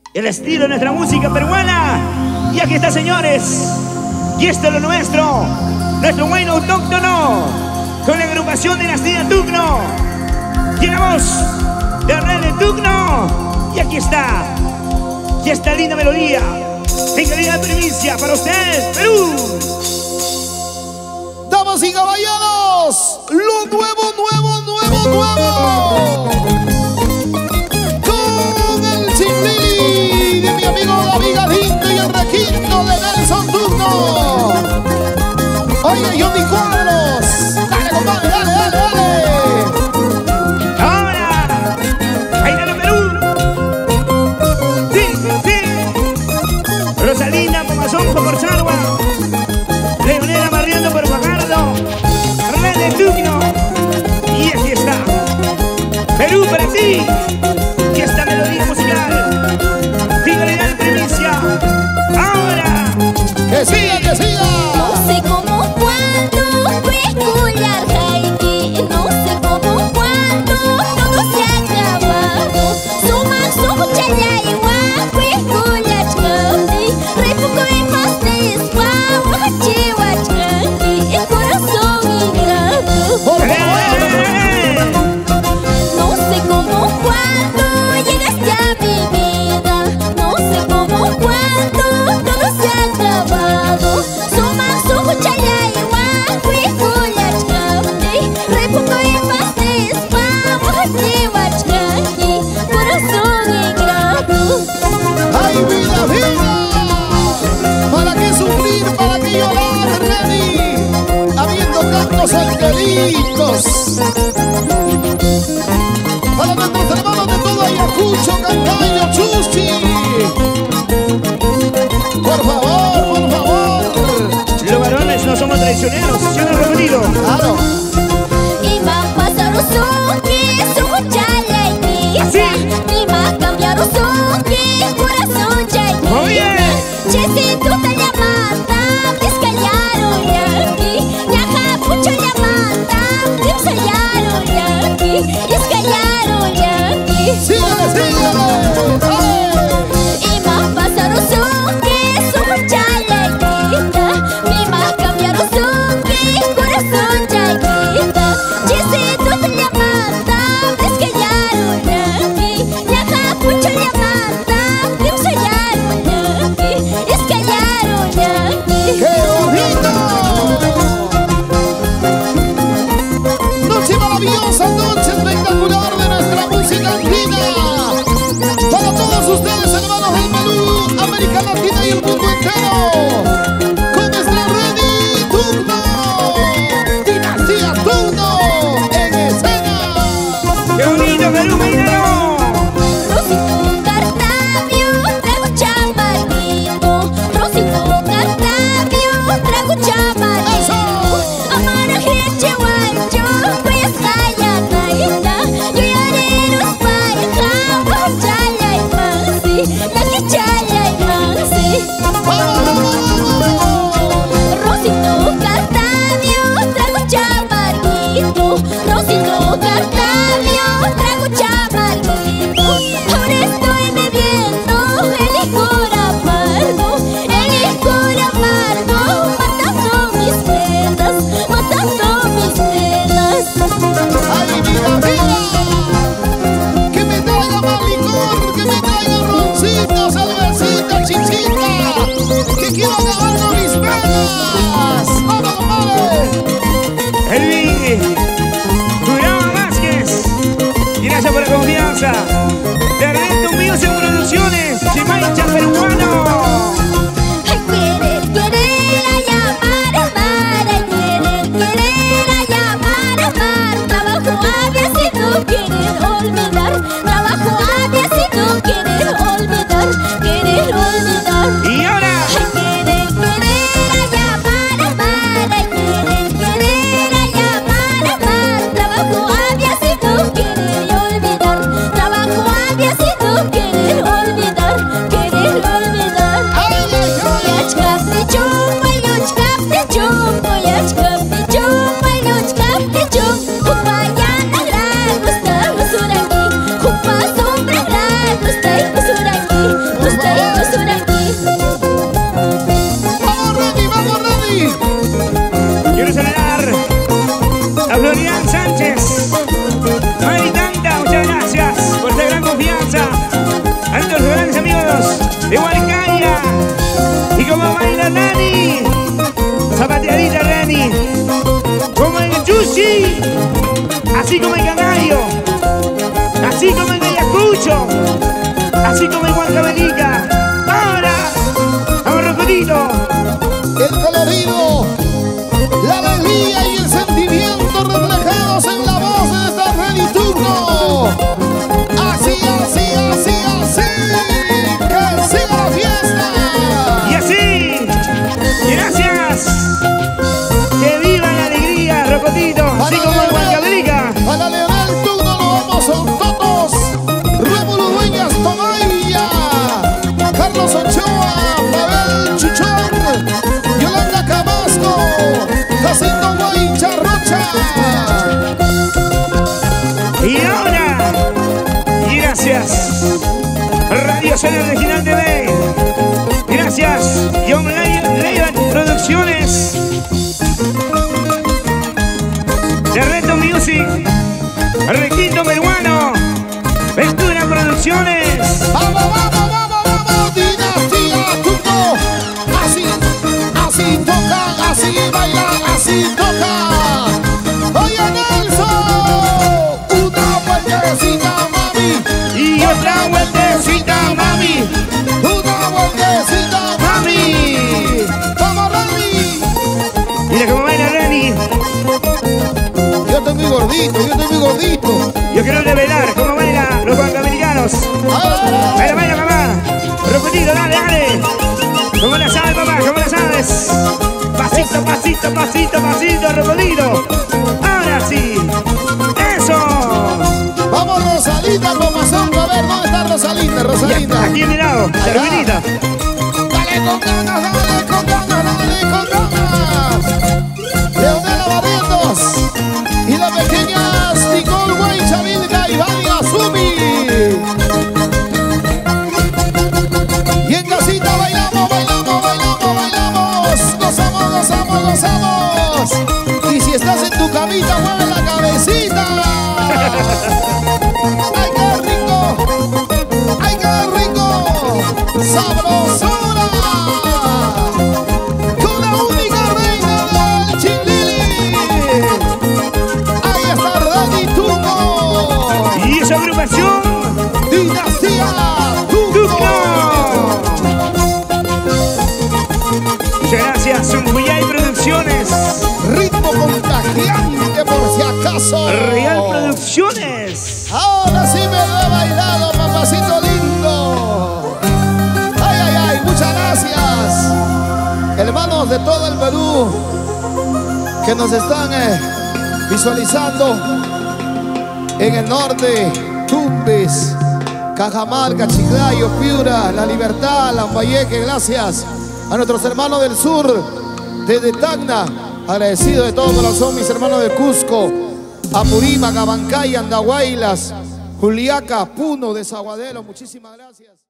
El estilo de nuestra música peruana. Y aquí está, señores. Y esto es lo nuestro. Nuestro buen autóctono. Con la agrupación Dinastía Tugno. Y la voz de René Tugno. Y aquí está. Y esta linda melodía. En calidad de primicia para ustedes, Perú. Damas y caballeros, lo nuevo. Con el chiflí de mi amigo David Galindo y el requinto de Nelson Tugno. Oye, Johnny Cuadros. Dale, compadre, dale. Ahora, bailando Perú. Sí. Rosalina, Pomazón, Pocorcharua. Leonela barriendo por Fajardo. René Tugno. Y aquí está. Perú para ti. Y esta melodía musical. Finalidad de primicia. Ahora. Que siga. No sé cómo, cuándo fue escuchar Haití. No sé cómo, cuándo todo se ha acabado. Suma, chaya y guau, fue escuchar Chandi. Refugo y más de esguau, hachiwa Chandi. El corazón ingrato. No sé cómo, cuándo llegaste a mi vida. No sé cómo, cuándo todo se ha acabado. Suma, chaya y guau, fue escuchar Chandi. Refugo y más de esguau, hachiwa Chandi. Corazón ingrato. ¡Ay, vida! ¿Para qué sufrir? ¿Para qué llorar, Reni? Habiendo tantos angelitos. Para nuestros hermanos de todo Ayacucho, Cancayo, Chuchi. Por favor. Los varones no somos traicioneros. ¿Se han repetido? Claro. Y va a pasar un son que su chaya y ¿Así? y va a cambiar un son que corazón chaya. Muy bien. Chesi tú te llamas, descallaron yaki. Yaja mucho llaman, descallaron yaki. Descallaron yaki. Síguele. Y va a pasar un son que su chaya y va a cambiar un son que corazón chaya. Chesi tú te llamas, descallaron yaki. Yaja mucho llaman, descallaron yaki. Descallaron yaki. ¡Qué bonito! Noche maravillosa, noche espectacular de nuestra música andina. Para todos ustedes, hermanos del Perú, América Latina y el mundo entero. Con nuestra René Tugno. Dinastía Tugno en escena. ¡Qué bonito, Perú, bailalo! Rosito Cartavio, trago chamarito. Rosito Cartavio, trago chamarito. Amara gente guayo, voy a estallar naita. Yo haré los paijaos, chala y mansi. La que chala y mansi. Rosito Cartavio, trago chamarito. Rosito Cartavio, trago chamarito. Ahora estoy bebiendo el licor amargo, matando mis penas, matando mis penas. ¡Ay, vida! Que me traiga más licor, que me traiga roncito, cervecita, chichita. Que quiero agarrarme mis penas. ¡Vamos, compadre! Elvin Durán Vázquez. Gracias por la confianza. De Reto Music Producciones. Chimaicha peruano. Ay, querer a llamar, amar. Ay, querer a llamar, amar. Trabajo había si tú quieres olvidar. Trabajo había si tú quieres olvidar. así como en Canario, así como en Ayacucho, así como en Huancavelica. Ahora, vamos Rocotito. El colorido, la alegría y el sentimiento reflejados en la voz de esta Ready Turno. Así, así, así, así, que siga la fiesta. Y así, gracias. Que viva la alegría, Rocotito, así como en Huancavelica. Para Leonel Turno lo vamos son todos. Rómulo Dueñas Tomaya, Carlos Ochoa, Pavel Chuchón, Yolanda Cabasco, Jacinto Guaycha Rocha. Y ahora, y gracias, Radio Cena Regional TV. Gracias, John Leiban Producciones. De Reto Music, Requinto Peruano, Ventura Producciones. Vamos, vamos, vamos, vamos, Dinastía Turno. Así, así toca, así baila, así toca. Oye Nelson, una vueltecita mami, Y otra vueltecita, mami. una vueltecita mami. Vamos Rani. Mira cómo baila Rani. Yo estoy muy gordito, yo estoy muy gordito. Yo quiero revelar cómo bailan los huancavelicanos. Baila, baila, mamá. Rocotito, dale, dale. ¿Cómo la sabes, mamá? ¿Cómo la sabes? Pasito, pasito, pasito, pasito, Rocotito. Ahora sí. Eso. Vamos Rosalita con mazón, a ver, ¿dónde está Rosalita? Rosalita. Aquí en mi lado, la Allá. Rubinita. Dale con ganas, dale con ganas, dale con ganas. Leonela Barrientos y las pequeñas Nicole Guaycha Vilca y Vania Azumi. Y en casita bailamos, bailamos, bailamos, bailamos. Gozamos, gozamos, gozamos. Y si estás en tu camita, mueve la cabecita. ¡Ay, qué rico! ¡Ay, qué rico! ¡Sabrosura! Con la única reina del Chilili. Ahí está Ready Turno. Y esa agrupación, Dinastía Turno. muchas gracias, Zumbuyay Producciones. Ritmo contagiante por si acaso. Real Producciones. Ahora sí me lo he bailado, papacito lindo. Ay, ay, ay, muchas gracias. Hermanos de todo el Perú que nos están visualizando en el norte, Tumbes, Cajamarca, Chiclayo, Piura, La Libertad, Lambayeque, gracias a nuestros hermanos del sur, desde Tacna, agradecido de todo corazón, mis hermanos de Cusco, Apurímac, Abancay, Andahuaylas, Juliaca, Puno, Desaguadero, muchísimas gracias.